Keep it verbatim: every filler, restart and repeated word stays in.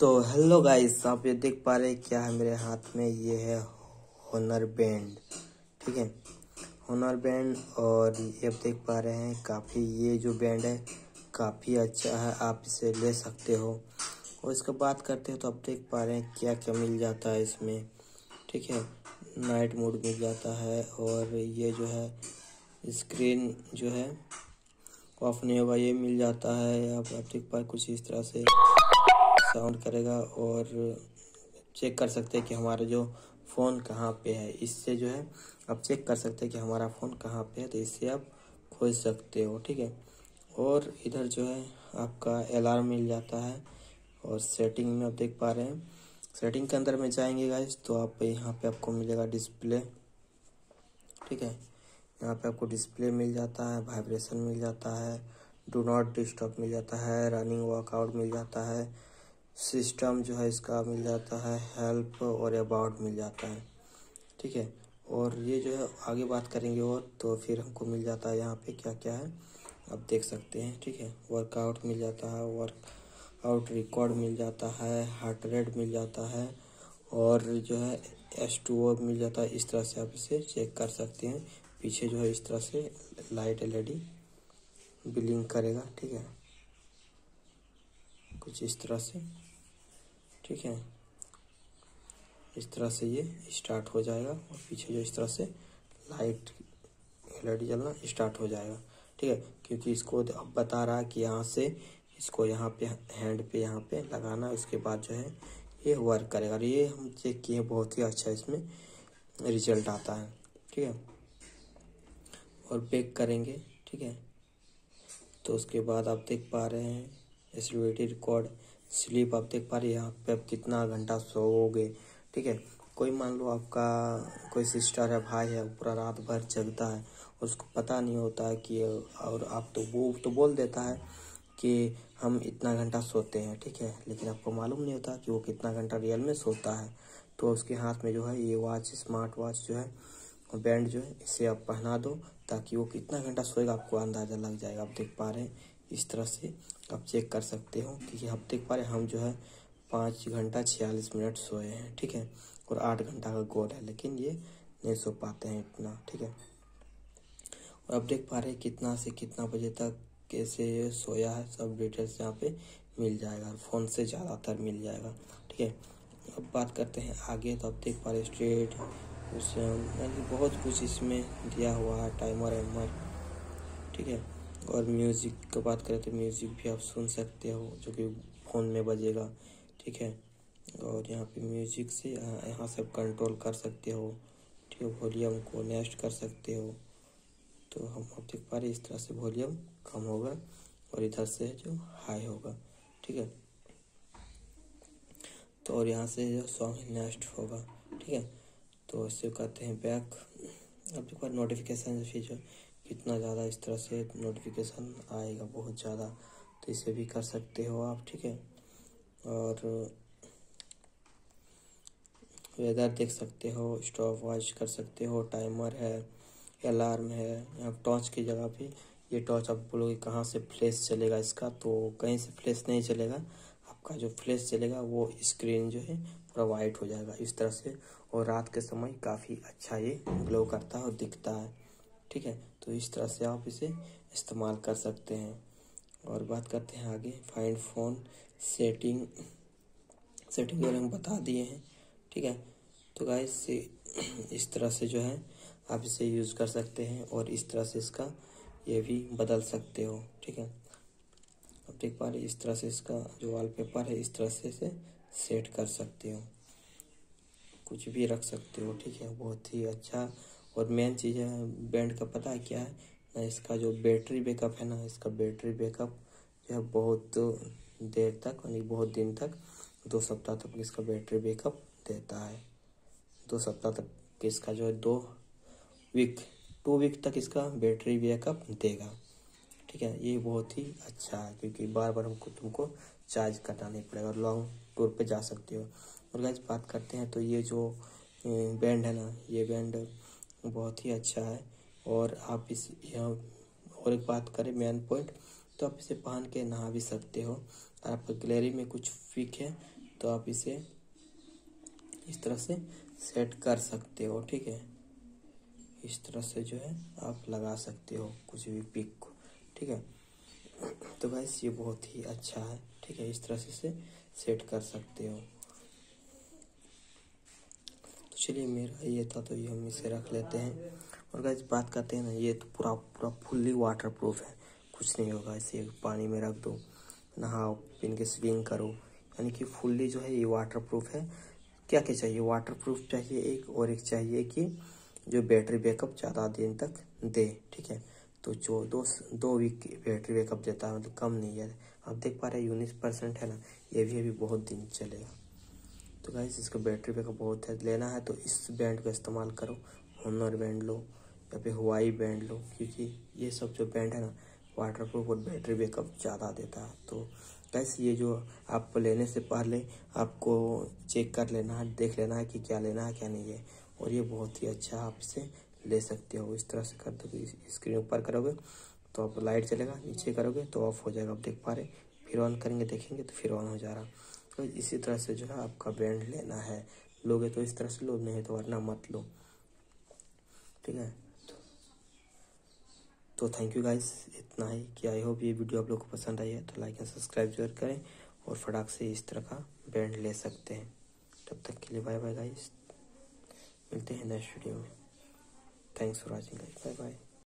तो hello guys, आप ये देख पा रहे हैं क्या है मेरे हाथ में। ये है होनर बैंड, ठीक है, होनर बैंड। और ये आप देख पा रहे हैं काफ़ी, ये जो बैंड है काफ़ी अच्छा है, आप इसे ले सकते हो। और इसका बात करते हैं तो आप देख पा रहे हैं क्या क्या मिल जाता है इसमें, ठीक है। नाइट मोड मिल जाता है, और ये जो है स्क्रीन जो है ऑफ नहीं होगा, ये मिल जाता है। आप आप देख पा कुछ इस तरह से साउंड करेगा, और चेक कर सकते हैं कि हमारा जो फ़ोन कहाँ पे है। इससे जो है आप चेक कर सकते हैं कि हमारा फ़ोन कहाँ पे है, तो इससे आप खोज सकते हो, ठीक है। और इधर जो है आपका अलार्म मिल जाता है। और सेटिंग में आप देख पा रहे हैं, सेटिंग के अंदर में जाएंगे गाइस तो आप यहाँ पे आपको मिलेगा डिस्प्ले, ठीक है। यहाँ पे आपको डिस्प्ले मिल जाता है, वाइब्रेशन मिल जाता है, डू नॉट डिस्टर्ब मिल जाता है, रनिंग वर्कआउट मिल जाता है, सिस्टम जो है इसका मिल जाता है, हेल्प और अबाउट मिल जाता है, ठीक है। और ये जो है आगे बात करेंगे और तो फिर हमको मिल जाता है यहाँ पे क्या क्या है आप देख सकते हैं, ठीक है। वर्कआउट मिल जाता है, वर्कआउट रिकॉर्ड मिल जाता है, हार्ट रेट मिल जाता है, और जो है एस टू ओ मिल जाता है। इस तरह से आप इसे चेक कर सकते हैं। पीछे जो है इस तरह से light L E D blink करेगा, ठीक है, कुछ इस तरह से, ठीक है। इस तरह से ये स्टार्ट हो जाएगा, और पीछे जो इस तरह से लाइट एल ई डी जलना स्टार्ट हो जाएगा, ठीक है। क्योंकि इसको अब बता रहा है कि यहाँ से इसको यहाँ पे हैंड पे यहाँ पे लगाना, उसके बाद जो है ये वर्क करेगा। और ये हम चेक किए, बहुत ही अच्छा इसमें रिजल्ट आता है, ठीक है। और बैक करेंगे, ठीक है, तो उसके बाद आप देख पा रहे हैं एसिडिटी रिकॉर्ड स्लीप। आप देख पा रहे हैं यहाँ पे आप कितना घंटा सोओगे, ठीक है। कोई मान लो आपका कोई सिस्टर है, भाई है, पूरा रात भर जगता है, उसको पता नहीं होता है कि, और आप तो वो तो बोल देता है कि हम इतना घंटा सोते हैं, ठीक है, लेकिन आपको मालूम नहीं होता कि वो कितना घंटा रियल में सोता है। तो उसके हाथ में जो है ये वॉच, स्मार्ट वॉच जो है, बैंड जो है, इसे आप पहना दो ताकि वो कितना घंटा सोएगा आपको अंदाज़ा लग जाएगा। आप देख पा रहे हैं इस तरह से आप चेक कर सकते हो कि आप देख पा रहे हैं हम जो है पाँच घंटा छियालीस मिनट सोए हैं, ठीक है। और आठ घंटा का गोल है, लेकिन ये नहीं सो पाते हैं इतना, ठीक है। और आप देख पा रहे हैं कितना से कितना बजे तक कैसे ये सोया है, सब डिटेल्स यहाँ पे मिल जाएगा। फ़ोन से ज़्यादातर मिल जाएगा, ठीक है। अब बात करते हैं आगे, तो आप देख पा रहे स्ट्रेट यानी बहुत कुछ इसमें दिया हुआ है, टाइमर वाइमर, ठीक है। और म्यूज़िक की बात करें तो म्यूज़िक भी आप सुन सकते हो जो कि फ़ोन में बजेगा, ठीक है। और यहाँ पे म्यूज़िक से यहाँ से आप कंट्रोल कर सकते हो, ठीक है। वॉल्यूम को नेक्स्ट कर सकते हो, तो हम आप देख पा रहे इस तरह से वॉल्यूम कम होगा और इधर से जो हाई होगा, ठीक है। तो और यहाँ से जो सॉन्ग नेक्स्ट होगा, ठीक है। तो इससे कहते हैं बैक। अब देखो नोटिफिकेशन फीचर कितना ज़्यादा इस तरह से नोटिफिकेशन आएगा बहुत ज़्यादा, तो इसे भी कर सकते हो आप, ठीक है। और वेदर देख सकते हो, स्टॉप वॉच कर सकते हो, टाइमर है, अलार्म है। यहाँ टॉर्च की जगह पे ये टॉर्च आप बोलोगे कहाँ से फ्लैश चलेगा इसका, तो कहीं से फ्लैश नहीं चलेगा, आपका जो फ्लैश चलेगा वो स्क्रीन जो है पूरा वाइट हो जाएगा इस तरह से। और रात के समय काफ़ी अच्छा ये ग्लो करता है और दिखता है, ठीक है। तो इस तरह से आप इसे इस्तेमाल कर सकते हैं। और बात करते हैं आगे, फाइंड फ़ोन सेटिंग। सेटिंग के बारे में बता दिए हैं, ठीक है। तो गाइस इस तरह से जो है आप इसे यूज़ कर सकते हैं, और इस तरह से इसका ये भी बदल सकते हो, ठीक है। आप देख पा रहे इस तरह से इसका जो वॉलपेपर है इस तरह से इसे सेट कर सकते हो, कुछ भी रख सकते हो, ठीक है। बहुत ही अच्छा। और मेन चीज़ है बैंड का, पता है क्या है ना, इसका जो बैटरी बैकअप है ना, इसका बैटरी बैकअप जो है बहुत देर तक यानी बहुत दिन तक, दो सप्ताह तक इसका बैटरी बैकअप देता है। दो सप्ताह तक इसका जो है दो वीक टू वीक तक इसका बैटरी बैकअप देगा, ठीक है। ये बहुत ही अच्छा है क्योंकि बार बार हमको तुमको चार्ज करना नहीं पड़ेगा, और लॉन्ग टूर पे जा सकते हो। और गाइस बात करते हैं तो ये जो बैंड है ना, ये बैंड बहुत ही अच्छा है। और आप इस यहाँ और एक बात करें मेन पॉइंट, तो आप इसे पहन के नहा भी सकते हो। और आपका गैलरी में कुछ पिक है तो आप इसे इस तरह से सेट कर सकते हो। ठीक है, इस तरह से जो है आप लगा सकते हो कुछ भी पिक को। ठीक है, तो गाइस ये बहुत ही अच्छा है। ठीक है, इस तरह से इसे सेट कर सकते हो। तो चलिए मेरा ये था, तो ये हम इसे रख लेते हैं। और गाइस बात करते हैं ना, ये तो पूरा पूरा फुल्ली वाटर प्रूफ है, कुछ नहीं होगा। इसे पानी में रख दो, नहाओ, पिन के स्विंग करो, यानी कि फुल्ली जो है ये वाटर प्रूफ है। क्या क्या चाहिए, वाटर प्रूफ चाहिए एक, और एक चाहिए कि जो बैटरी बैकअप ज़्यादा दिन तक दे। ठीक है, तो जो दो दो वीक की बैटरी बैकअप देता है, मतलब कम नहीं है। आप देख पा रहे हैं उन्नीस परसेंट है ना, ये भी अभी बहुत दिन चलेगा। तो गाइस इसका बैटरी बैकअप बहुत है। लेना है तो इस बैंड का इस्तेमाल करो, होनर बैंड लो या फिर हवाई बैंड लो, क्योंकि ये सब जो बैंड है ना वाटर प्रूफ और बैटरी बैकअप ज़्यादा देता है। तो गाइस ये जो आपको लेने से पहले आपको चेक कर लेना है, देख लेना है कि क्या लेना है क्या नहीं है। और ये बहुत ही अच्छा, आप इसे ले सकते हो। इस तरह से कर दोगे, स्क्रीन ऊपर करोगे तो आप लाइट चलेगा, नीचे करोगे तो ऑफ हो जाएगा। आप देख पा रहे, फिर ऑन करेंगे देखेंगे तो फिर ऑन हो जा रहा। तो इसी तरह से जो है आपका बैंड लेना है। लोगे तो इस तरह से लो, नहीं तो वरना मत लो। ठीक है, तो थैंक यू गाइस, इतना ही कि आई होप ये वीडियो आप लोग को पसंद आई है। तो लाइक एंड सब्सक्राइब जरूर करें और फटाक से इस तरह का बैंड ले सकते हैं। तब तक के लिए बाय बाय गाइस, मिलते हैं नेक्स्ट वीडियो में। Thanks for watching guys, bye bye.